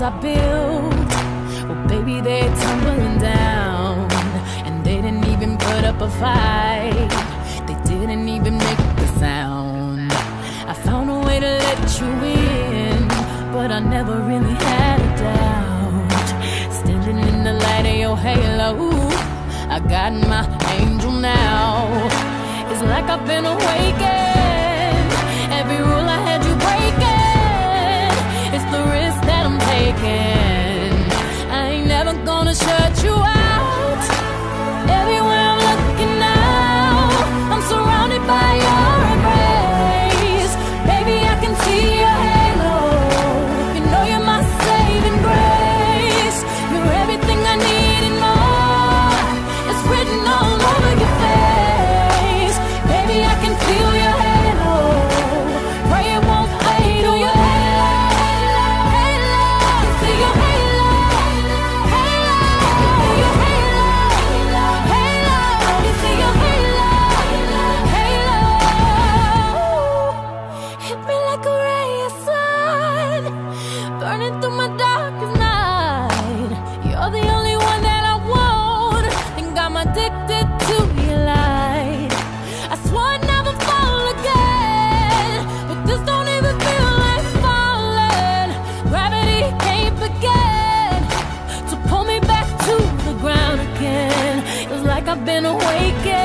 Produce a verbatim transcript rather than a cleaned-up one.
I built, well baby, they're tumbling down. And they didn't even put up a fight, they didn't even make the sound. I found a way to let you in, but I never really had a doubt. Standing in the light of your halo, I got my angel now. It's like I've been awakened. Every rule I had you breaking, it's the risk that I'm taking. I ain't never gonna shut you out. Everywhere I'm looking now, I'm surrounded by your embrace. Baby, I can see your halo. You know you're my saving grace. You're everything I need and more. It's written all over your face. Baby, I can feel your halo. Pray it won't fade away. See your halo, halo, your halo, halo. You see your halo, halo. Hit me like a ray of sun, burning through my darkest night. You're the only one that I want, think I'm addicted to your light. I swore I'd never fall again, but this don't even feel like falling. Gravity can't begin to pull me back to the ground again. It's like I've been awakened.